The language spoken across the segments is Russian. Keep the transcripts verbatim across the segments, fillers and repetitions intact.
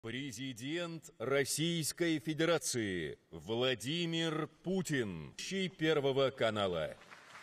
Президент Российской Федерации Владимир Путин, Первого канала.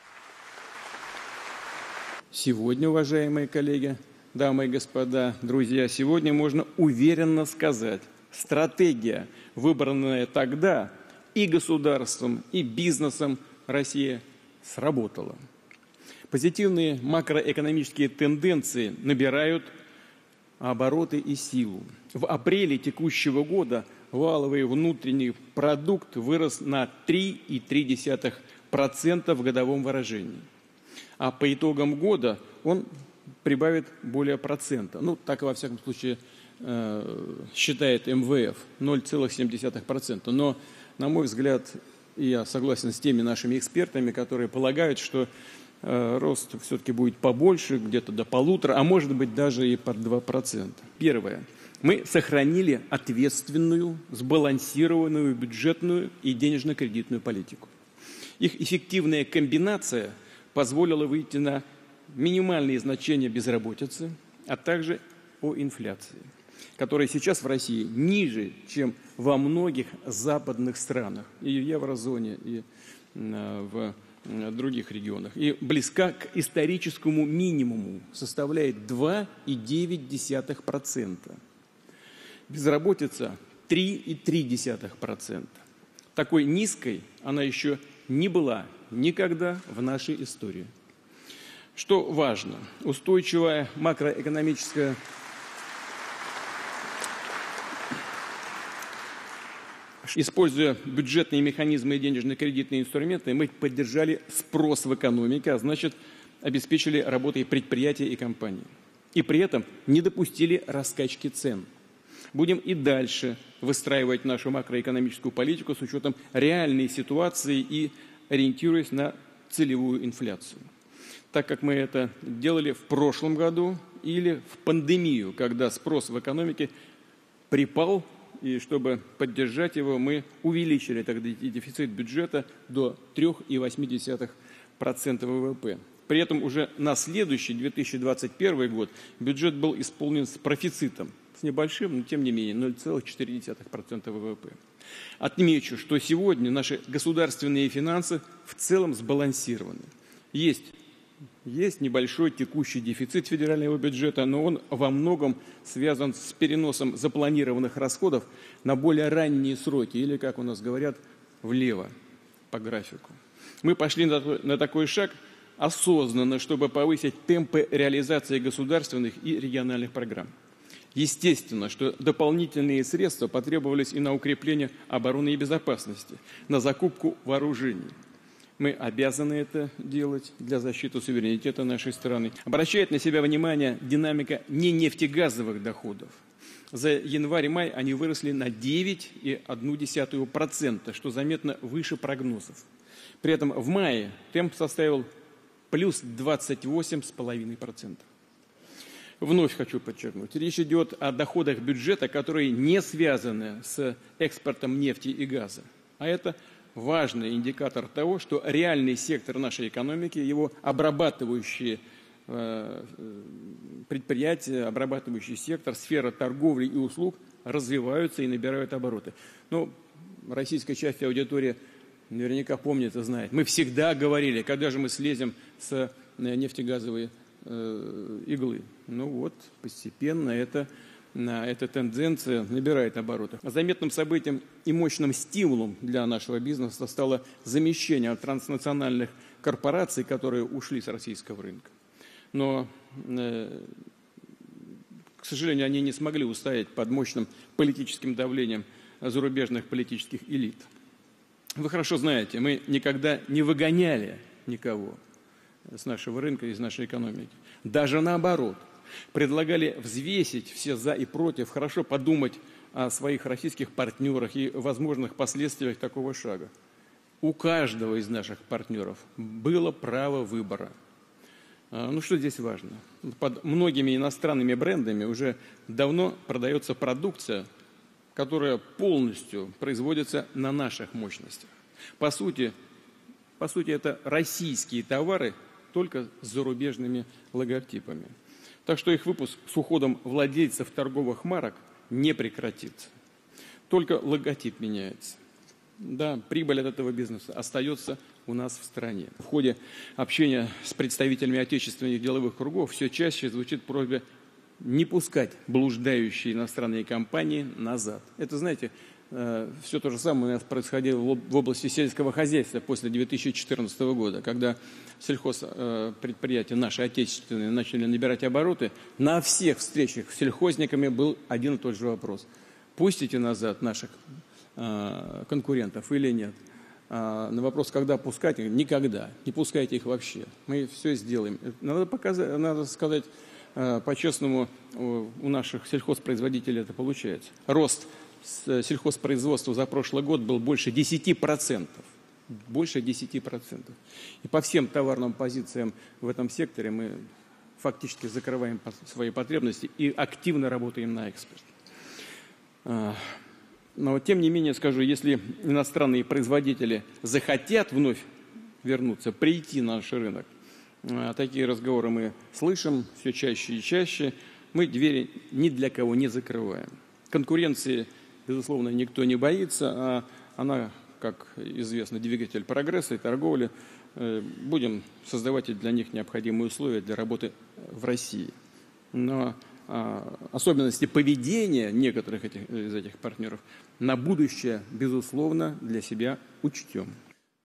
Сегодня, уважаемые коллеги, дамы и господа, друзья, сегодня можно уверенно сказать, стратегия, выбранная тогда и государством, и бизнесом России, сработала. Позитивные макроэкономические тенденции набирают обороты и силу. В апреле текущего года валовый внутренний продукт вырос на три и три десятых процента в годовом выражении. А по итогам года он прибавит более процента. Ну, так, во всяком случае, э, считает эм вэ эф, ноль целых семь десятых процента. Но, на мой взгляд, я согласен с теми нашими экспертами, которые полагают, что э, рост все-таки будет побольше, где-то до полутора, а может быть даже и под два процента. Первое. Мы сохранили ответственную, сбалансированную бюджетную и денежно-кредитную политику. Их эффективная комбинация позволила выйти на минимальные значения безработицы, а также по инфляции, которая сейчас в России ниже, чем во многих западных странах, и в еврозоне, и в других регионах, и близка к историческому минимуму, составляет два и девять десятых процента. Безработица три и три десятых процента. Такой низкой она еще не была никогда в нашей истории. Что важно, устойчивая макроэкономическая Используя бюджетные механизмы и денежно-кредитные инструменты, мы поддержали спрос в экономике, а значит, обеспечили работой предприятия и компаний. И при этом не допустили раскачки цен. Будем и дальше выстраивать нашу макроэкономическую политику с учетом реальной ситуации и ориентируясь на целевую инфляцию. Так как мы это делали в прошлом году или в пандемию, когда спрос в экономике припал, и чтобы поддержать его, мы увеличили тогда дефицит бюджета до три и восемь десятых процента вэ вэ пэ. При этом уже на следующий две тысячи двадцать первый год бюджет был исполнен с профицитом, с небольшим, но тем не менее ноль целых четыре десятых процента вэ вэ пэ. Отмечу, что сегодня наши государственные финансы в целом сбалансированы. Есть Есть небольшой текущий дефицит федерального бюджета, но он во многом связан с переносом запланированных расходов на более ранние сроки, или, как у нас говорят, влево по графику. Мы пошли на, на такой шаг осознанно, чтобы повысить темпы реализации государственных и региональных программ. Естественно, что дополнительные средства потребовались и на укрепление обороны и безопасности, на закупку вооружений. Мы обязаны это делать для защиты суверенитета нашей страны. Обращает на себя внимание динамика ненефтегазовых доходов. За январь-май они выросли на девять и одну десятую процента, что заметно выше прогнозов. При этом в мае темп составил плюс двадцать восемь и пять десятых процента. Вновь хочу подчеркнуть, речь идет о доходах бюджета, которые не связаны с экспортом нефти и газа. А это важный индикатор того, что реальный сектор нашей экономики, его обрабатывающие э, предприятия, обрабатывающий сектор, сфера торговли и услуг развиваются и набирают обороты. Ну, российская часть аудитории наверняка помнит и знает. Мы всегда говорили, когда же мы слезем с нефтегазовой э, иглы. Ну вот, постепенно это... Эта тенденция набирает обороты. Заметным событием и мощным стимулом для нашего бизнеса стало замещение транснациональных корпораций, которые ушли с российского рынка. Но, э, к сожалению, они не смогли устоять под мощным политическим давлением зарубежных политических элит. Вы хорошо знаете, мы никогда не выгоняли никого с нашего рынка, из нашей экономики. Даже наоборот. Предлагали взвесить все за и против, хорошо подумать о своих российских партнерах и возможных последствиях такого шага. У каждого из наших партнеров было право выбора. Ну что здесь важно? Под многими иностранными брендами уже давно продается продукция, которая полностью производится на наших мощностях. По сути, по сути это российские товары, только с зарубежными логотипами. Так что их выпуск с уходом владельцев торговых марок не прекратится. Только логотип меняется. Да, прибыль от этого бизнеса остается у нас в стране. В ходе общения с представителями отечественных деловых кругов все чаще звучит просьба не пускать блуждающие иностранные компании назад. Это, знаете, все то же самое у нас происходило в области сельского хозяйства после две тысячи четырнадцатого года, когда сельхозпредприятия наши отечественные начали набирать обороты. На всех встречах с сельхозниками был один и тот же вопрос. Пустите назад наших конкурентов или нет? На вопрос, когда пускать, никогда. Не пускайте их вообще. Мы все сделаем. Надо показать, надо сказать по-честному, у наших сельхозпроизводителей это получается. Рост сельхозпроизводства за прошлый год был больше десяти процентов. Больше десяти процентов. И по всем товарным позициям в этом секторе мы фактически закрываем свои потребности и активно работаем на экспорт. Но, тем не менее, скажу, если иностранные производители захотят вновь вернуться, прийти на наш рынок, такие разговоры мы слышим все чаще и чаще, мы двери ни для кого не закрываем. Конкуренции, безусловно, никто не боится, а она, как известно, двигатель прогресса и торговли. Будем создавать для них необходимые условия для работы в России. Но особенности поведения некоторых этих, из этих партнеров на будущее, безусловно, для себя учтем.